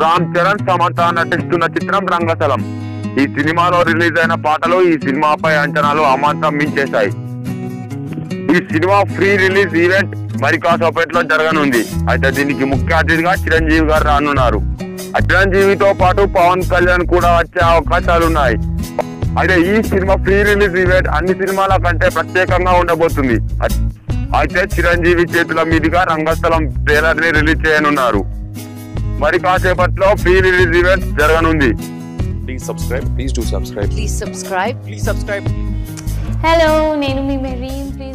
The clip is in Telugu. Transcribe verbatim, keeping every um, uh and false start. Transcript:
రామ్ చరణ్ సమంత నటిస్తున్న చిత్రం రంగస్థలం. ఈ సినిమాలో రిలీజ్ అయిన పాటలు ఈ సినిమాపై అంచనాలు అమాంతం మించేశాయి. ఈ సినిమా ఫ్రీ రిలీజ్ ఈవెంట్ మరి కాసేపట్లో జరగనుంది. అయితే దీనికి ముఖ్య అతిథిగా చిరంజీవి గారు రానున్నారు. చిరంజీవితో పాటు పవన్ కళ్యాణ్ కూడా వచ్చే అవకాశాలు ఉన్నాయి. అయితే ఈ సినిమా ఫ్రీ రిలీజ్ ఈవెంట్ అన్ని సినిమాల కంటే ప్రత్యేకంగా ఉండబోతుంది. అయితే చిరంజీవి చేతుల మీదుగా రంగస్థలం ట్రైలర్ ని రిలీజ్ చేయనున్నారు. మరి కాసేపట్లో ఫ్రీ రిలీజ్ ఈవెంట్ జరగనుంది. Please subscribe. Please do subscribe. Please subscribe. Please subscribe. Hello, nenu mi Merim. Please